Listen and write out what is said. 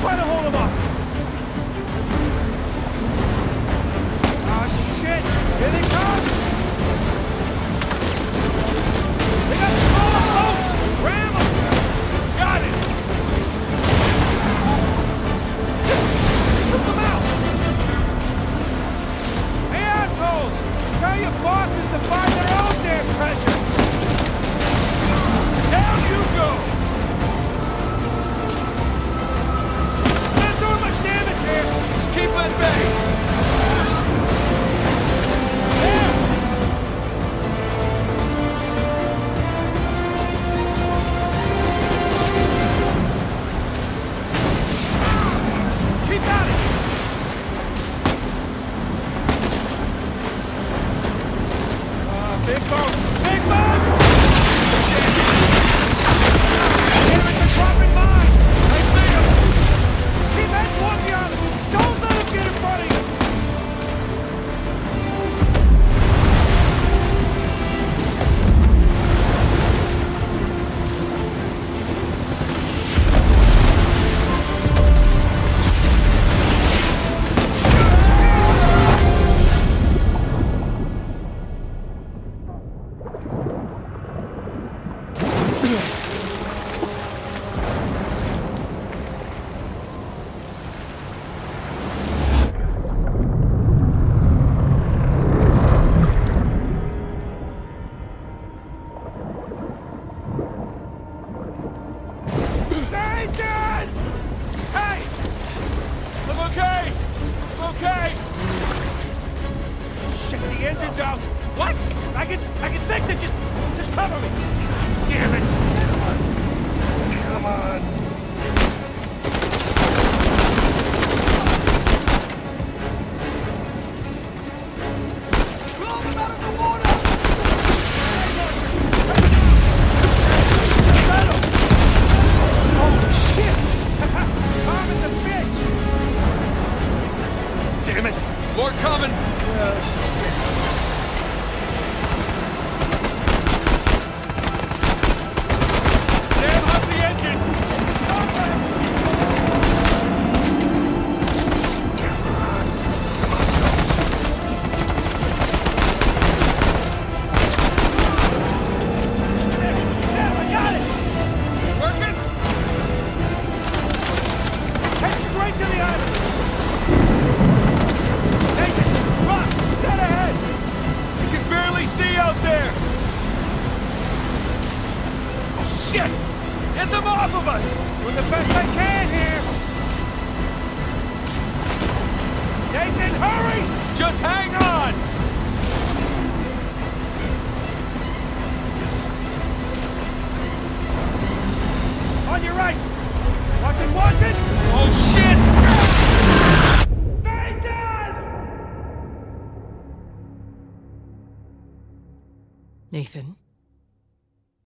try to hold them off. Oh, shit! Here they come! They got smaller boats! Ram them! Got it! Took them out! Hey, assholes! Tell your bosses to find their own damn treasure! Down you go! Not doing much damage here! Just keep at bay! There! Keep at it! Big boat! Big boat! Damn it, they're dropping mine! I see them! Keep heads walking on them! Don't let them get in front of you! Nathan?